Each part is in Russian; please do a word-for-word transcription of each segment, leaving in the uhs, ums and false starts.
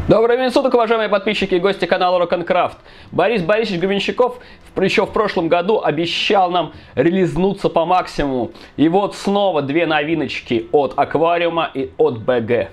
Добрый день суток, уважаемые подписчики и гости канала Rock and Craft. Борис Борисович Гребенщиков еще в прошлом году обещал нам релизнуться по максимуму. И вот снова две новиночки от Аквариума и от бэ гэ.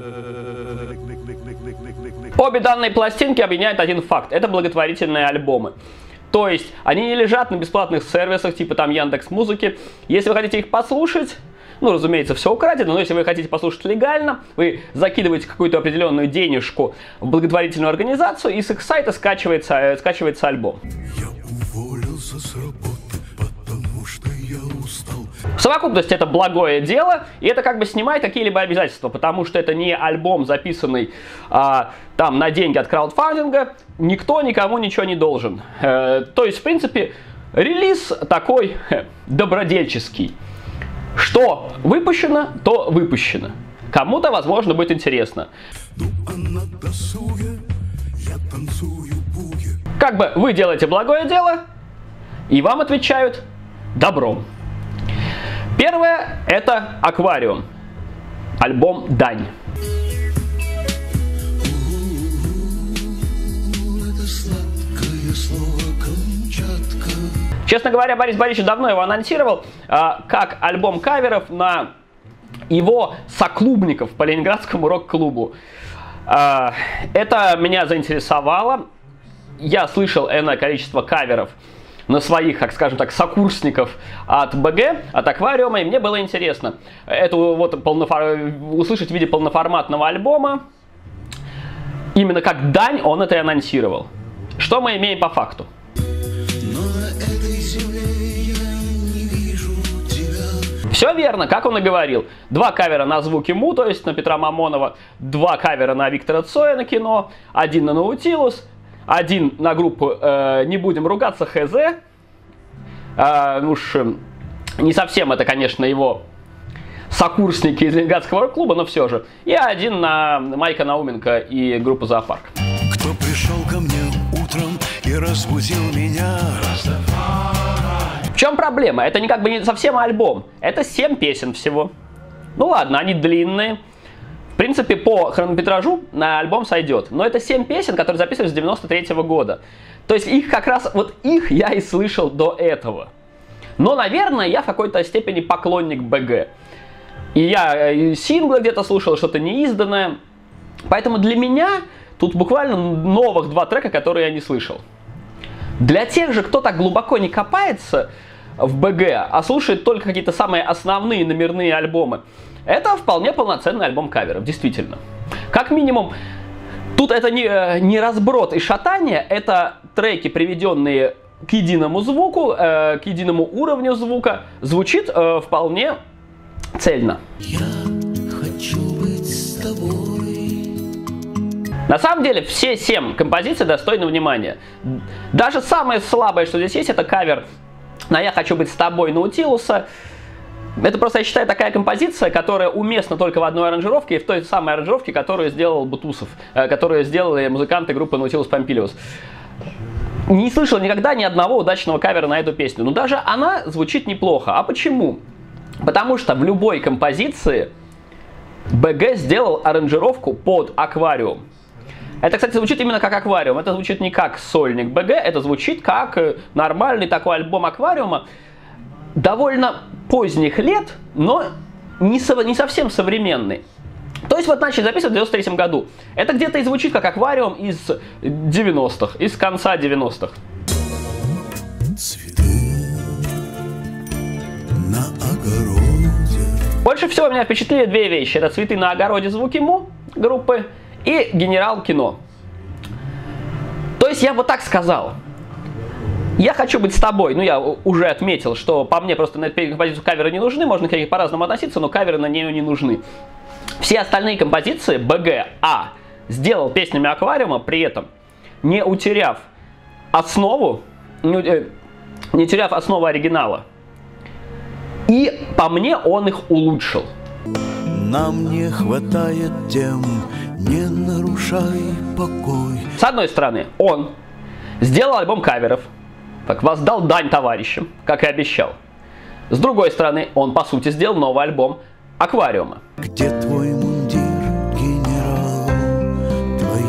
Обе данные пластинки объединяет один факт. Это благотворительные альбомы. То есть они не лежат на бесплатных сервисах типа там Яндекс.Музыки. Если вы хотите их послушать, ну, разумеется, все украдено, но если вы хотите послушать легально, вы закидываете какую-то определенную денежку в благотворительную организацию, и с их сайта скачивается, э, скачивается альбом. Я уволился с работы, потому что я устал. В совокупности это благое дело, и это как бы снимает какие-либо обязательства, потому что это не альбом, записанный а, там на деньги от краудфандинга, никто никому ничего не должен. Э, то есть, в принципе, релиз такой э, добродельческий. Что выпущено, то выпущено. Кому-то, возможно, будет интересно. Как бы вы делаете благое дело, и вам отвечают добром. Первое — это Аквариум. Альбом «Дань». Честно говоря, Борис Борисович давно его анонсировал а, как альбом каверов на его соклубников по Ленинградскому рок-клубу. А, это меня заинтересовало. Я слышал энное количество каверов на своих, как скажем так, сокурсников от бэ гэ, от Аквариума, и мне было интересно эту вот полнофор... услышать в виде полноформатного альбома. Именно как дань он это и анонсировал. Что мы имеем по факту? Все верно, как он и говорил. Два кавера на звуки Му, то есть на Петра Мамонова, два кавера на Виктора Цоя на кино, один на Наутилус, один на группу э, «Не будем ругаться» ХЗ. Э, уж не совсем это, конечно, его сокурсники из Ленинградского рок-клуба, но все же. И один на Майка Науменко и группу «Зоопарк». Кто пришел ко мне утром и разбудил меня? В чем проблема? Это не как бы не совсем альбом. Это семь песен всего. Ну ладно, они длинные. В принципе, по хронометражу на альбом сойдет. Но это семь песен, которые записывались с девяносто третьего года. То есть их как раз, вот их я и слышал до этого. Но, наверное, я в какой-то степени поклонник бэ гэ. И я и синглы где-то слушал, что-то неизданное. Поэтому для меня тут буквально новых два трека, которые я не слышал. Для тех же, кто так глубоко не копается в бэ гэ, а слушает только какие-то самые основные номерные альбомы, это вполне полноценный альбом каверов, действительно. Как минимум, тут это не, не разброд и шатание, это треки, приведенные к единому звуку, э, к единому уровню звука, звучит э, вполне цельно. Я хочу быть с тобой. На самом деле, все семь композиций достойны внимания. Даже самое слабое, что здесь есть, это кавер на «Я хочу быть с тобой» Наутилуса. Это просто, я считаю, такая композиция, которая уместна только в одной аранжировке, и в той самой аранжировке, которую сделал Бутусов, которую сделали музыканты группы Наутилус Помпилиус. Не слышал никогда ни одного удачного кавера на эту песню, но даже она звучит неплохо. А почему? Потому что в любой композиции бэ гэ сделал аранжировку под Аквариум. Это, кстати, звучит именно как Аквариум. Это звучит не как сольник бэ гэ, это звучит как нормальный такой альбом Аквариума. Довольно поздних лет, но не, со, не совсем современный. То есть вот начали записывать в девяносто третьем году. Это где-то и звучит как Аквариум из девяностых, из конца девяностых. Цветы на огороде. Больше всего меня впечатлили две вещи. Это «Цветы на огороде» звуки Му группы и «Генерал кино». То есть я вот так сказал. Я хочу быть с тобой. Ну, я уже отметил, что по мне просто на эту композицию каверы не нужны. Можно к ней по-разному относиться, но каверы на нее не нужны. Все остальные композиции бэ гэ А сделал песнями Аквариума, при этом не утеряв основу, не, не утеряв основу оригинала. И по мне он их улучшил. Нам не хватает тем, не нарушай покой. С одной стороны, он сделал альбом каверов, так воздал дань товарищам, как и обещал. С другой стороны, он по сути сделал новый альбом Аквариума. Где твой мундир, генерал? Твои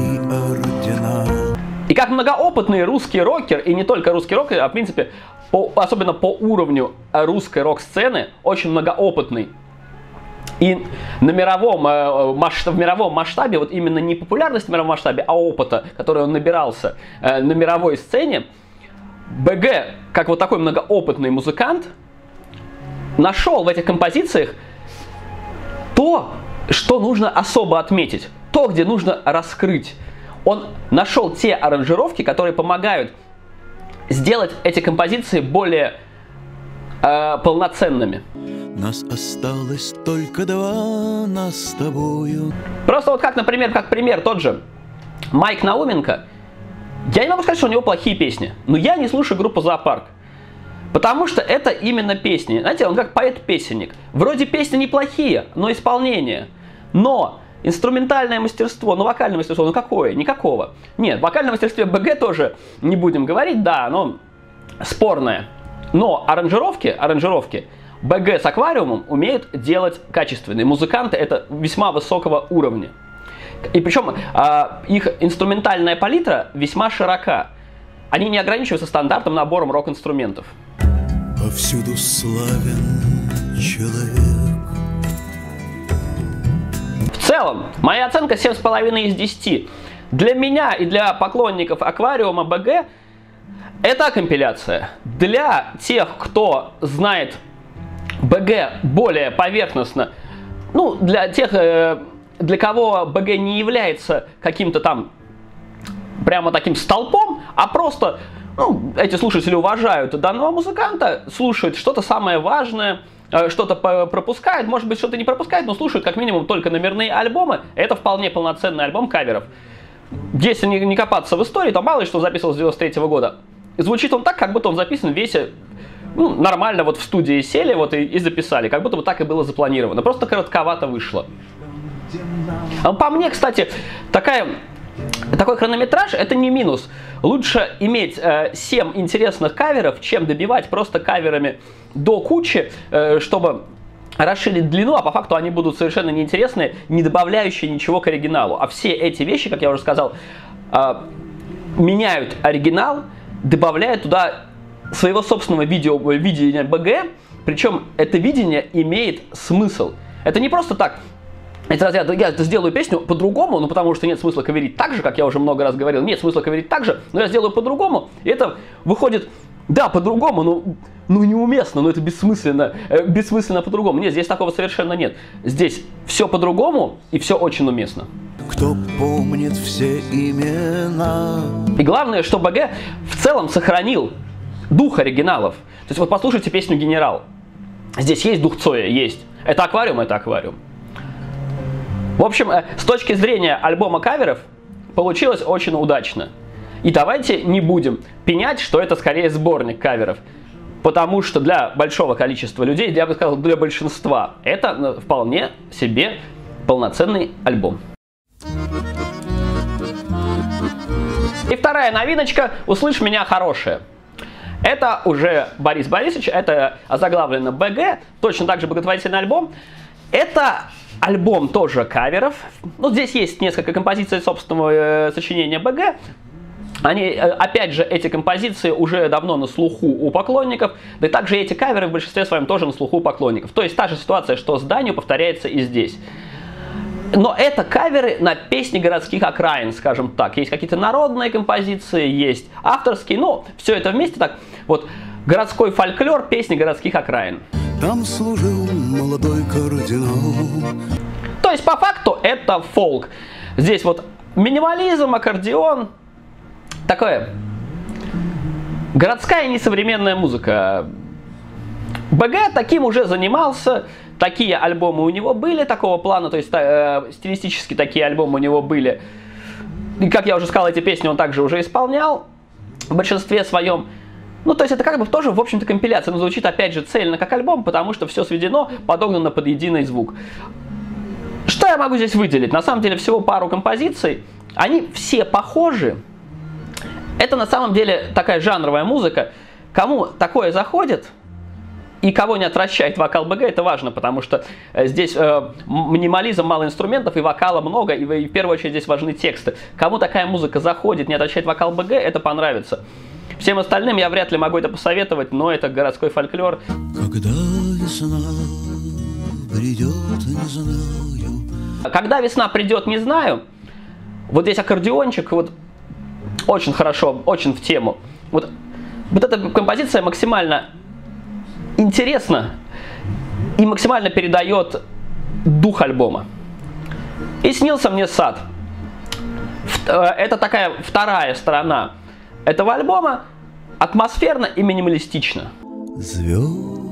И как многоопытный русский рокер, и не только русский рокер, а в принципе, по, особенно по уровню русской рок-сцены, очень многоопытный. И на мировом, в мировом масштабе, вот именно не популярность в мировом масштабе, а опыта, который он набирался на мировой сцене, БГ, как вот такой многоопытный музыкант, нашел в этих композициях то, что нужно особо отметить, то, где нужно раскрыть. Он нашел те аранжировки, которые помогают сделать эти композиции более э, полноценными. Нас осталось только два, нас с тобою. Просто вот как, например, как пример тот же Майк Науменко. Я не могу сказать, что у него плохие песни, но я не слушаю группу «Зоопарк». Потому что это именно песни. Знаете, он как поэт-песенник. Вроде песни неплохие, но исполнение. Но инструментальное мастерство, ну вокальное мастерство, ну какое? Никакого. Нет, в вокальном мастерстве БГ тоже не будем говорить, да, оно спорное. Но аранжировки, аранжировки БГ с аквариумом умеют делать качественные. Музыканты это весьма высокого уровня. И причем а, их инструментальная палитра весьма широка. Они не ограничиваются стандартным набором рок-инструментов. Повсюду славен человек. В целом, моя оценка семь с половиной из десяти. Для меня и для поклонников аквариума БГ это компиляция. Для тех, кто знает БГ более поверхностно, ну, для тех, для кого БГ не является каким-то там прямо таким столпом, а просто, ну, эти слушатели уважают данного музыканта, слушают что-то самое важное, что-то пропускают, может быть, что-то не пропускают, но слушают как минимум только номерные альбомы. Это вполне полноценный альбом каверов. Если не, не копаться в истории, то мало ли что записывал с девяносто третьего года. И звучит он так, как будто он записан весь, ну, нормально вот в студии сели вот и, и записали, как будто бы так и было запланировано. Просто коротковато вышло. По мне, кстати, такая... Такой хронометраж это не минус. Лучше иметь э, семь интересных каверов, чем добивать просто каверами до кучи, э, чтобы расширить длину, а по факту они будут совершенно неинтересные, не добавляющие ничего к оригиналу. А все эти вещи, как я уже сказал, э, меняют оригинал, добавляют туда своего собственного видео, видения БГ, причем это видение имеет смысл. Это не просто так. Это разряд, я сделаю песню по-другому, ну потому что нет смысла каверить так же, как я уже много раз говорил, нет смысла каверить так же, но я сделаю по-другому, и это выходит, да, по-другому, но ну, неуместно, но это бессмысленно, э, бессмысленно по-другому. Нет, здесь такого совершенно нет. Здесь все по-другому и все очень уместно. Кто помнит все имена. И главное, что БГ в целом сохранил дух оригиналов. То есть вот послушайте песню «Генерал». Здесь есть дух Цоя, есть. Это аквариум, это аквариум. В общем, с точки зрения альбома каверов, получилось очень удачно. И давайте не будем пенять, что это скорее сборник каверов. Потому что для большого количества людей, я бы сказал, для большинства, это вполне себе полноценный альбом. И вторая новиночка «Услышь меня, хорошая». Это уже Борис Борисович, это озаглавлено БГ, точно так же благотворительный альбом. Это альбом тоже каверов. Ну, здесь есть несколько композиций собственного э, сочинения БГ. Они, э, опять же, эти композиции уже давно на слуху у поклонников. Да и также эти каверы в большинстве своем тоже на слуху у поклонников. То есть та же ситуация, что с Данью, повторяется и здесь. Но это каверы на песни городских окраин, скажем так. Есть какие-то народные композиции, есть авторские. Но все это вместе так. Вот городской фольклор, песни городских окраин. Там служил молодой кардинал. То есть по факту это фолк. Здесь вот минимализм, аккордеон. Такое. Городская несовременная музыка. БГ таким уже занимался. Такие альбомы у него были такого плана. То есть э, стилистически такие альбомы у него были. И как я уже сказал, эти песни он также уже исполнял. В большинстве своем. Ну, то есть это как бы тоже, в общем-то, компиляция, но звучит, опять же, цельно как альбом, потому что все сведено, подогнано под единый звук. Что я могу здесь выделить? На самом деле всего пару композиций. Они все похожи. Это на самом деле такая жанровая музыка. Кому такое заходит, и кого не отвращает вокал БГ, это важно, потому что здесь э, минимализм, мало инструментов, и вокала много, и, и в первую очередь здесь важны тексты. Кому такая музыка заходит, не отвращает вокал БГ, это понравится. Всем остальным я вряд ли могу это посоветовать, но это городской фольклор. Когда весна придет, не знаю. Когда весна придет, не знаю. Вот здесь аккордеончик, вот очень хорошо, очень в тему. Вот, вот эта композиция максимально интересна и максимально передает дух альбома. И снился мне сад. Это такая вторая сторона этого альбома, атмосферно и минималистично. Звезды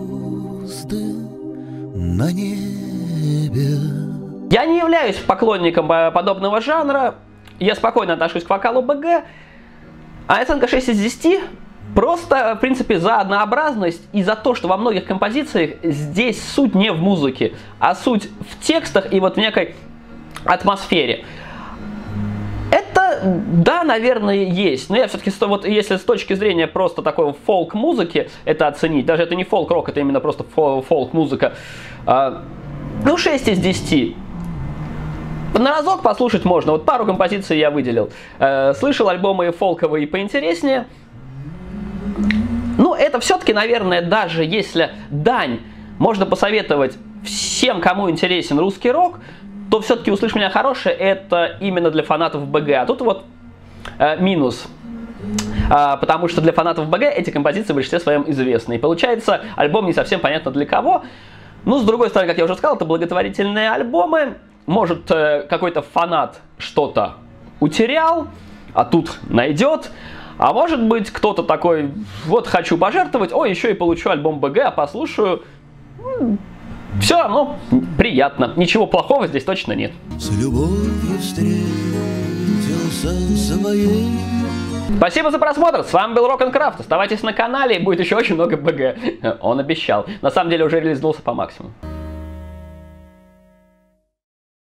на небе. Я не являюсь поклонником подобного жанра, я спокойно отношусь к вокалу БГ, а оценка шесть из десяти просто, в принципе, за однообразность и за то, что во многих композициях здесь суть не в музыке, а суть в текстах и вот в некой атмосфере. Это, да, наверное, есть, но я все-таки, вот, если с точки зрения просто такой фолк-музыки это оценить, даже это не фолк-рок, это именно просто фолк-музыка, ну, шесть из десяти. На разок послушать можно, вот пару композиций я выделил. Слышал альбомы фолковые поинтереснее. Ну, это все-таки, наверное, даже если дань можно посоветовать всем, кому интересен русский рок, то все-таки «Услышь меня, хорошее» это именно для фанатов БГ. А тут вот э, минус. А, потому что для фанатов БГ эти композиции в большинстве своем известны. И получается, альбом не совсем понятно для кого. Ну, с другой стороны, как я уже сказал, это благотворительные альбомы. Может, э, какой-то фанат что-то утерял, а тут найдет. А может быть, кто-то такой, вот хочу пожертвовать, о, еще и получу альбом БГ, а послушаю. Все равно приятно. Ничего плохого здесь точно нет. С любовью встретился своей. Спасибо за просмотр. С вами был Рок-н-Крафт. Оставайтесь на канале, будет еще очень много БГ. Он обещал. На самом деле уже реализовался по максимуму.